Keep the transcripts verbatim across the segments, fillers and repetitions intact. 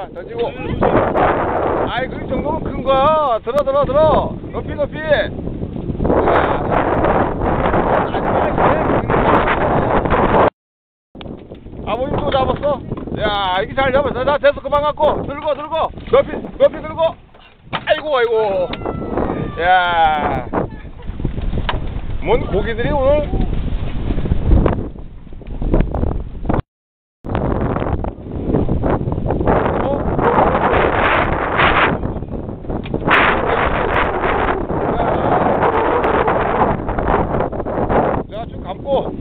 자, 던지고. 아이, 그 정도면 큰 거야. 들어, 들어, 들어. 높이, 높이. 아버님 또 잡았어? 야, 이게 잘 잡았어. 자, 됐어. 그만 갖고. 들고, 들고. 높이, 높이 들고. 아이고, 아이고. 야. 뭔 고기들이 오늘. 감고.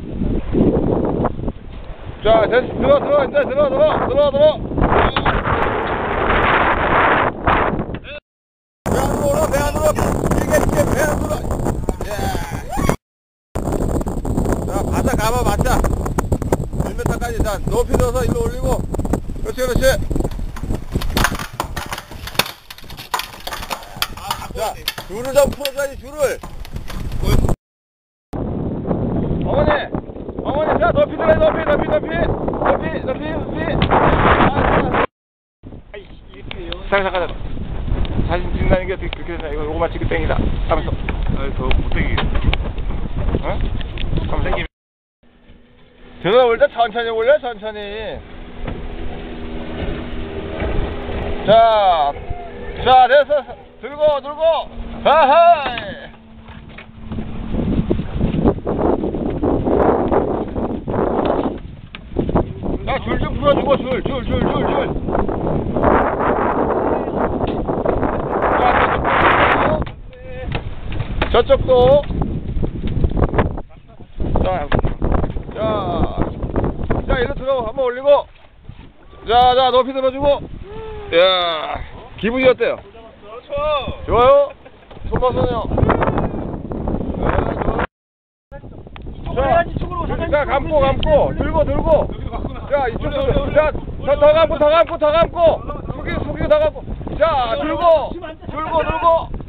자, 됐어. 들어, 들어, 이제 들어, 들어, 들어, 들어. 배 안으로 오라, 배 안으로. 이게, 이게, 배 안으로. 예. 자, 바다 가봐, 맞자. 일 미터까지. 자, 높이 들어서 일로 올리고. 그렇지, 그렇지. 자, 줄을 좀 풀어줘야지, 줄을. 어머니, 어머니, 자, 높이 들어, 높이, 높이, 높이, 높이, 높이, 높이. 아이, 이게 잠깐, 잠깐, 잠깐. 사진 찍는다는 게 어떻게 그렇게 되나? 이거 요거만 찍을 땡이다. 하면서. 아, 더 못되게. 어? 한번 땡기. 들어 올때 천천히 올려, 천천히. 자, 자, 됐어. 들고, 들고. 하하이. 자, 줄 좀 풀어주고, 줄, 줄, 줄, 줄, 줄. 자, 저쪽도. 자, 자, 자, 일로 들어, 한번 올리고. 자, 자, 높이 들어주고. 야, 기분이 어때요? 좋죠. 좋아요? 손 봐서요. 자, 자, 감고, 감고, 들고, 들고. 자, 이쪽도, 자, 더, 더 감고, 더 감고, 더 감고. 속이, 속이 더 감고. 자, 들고, 들고, 들고.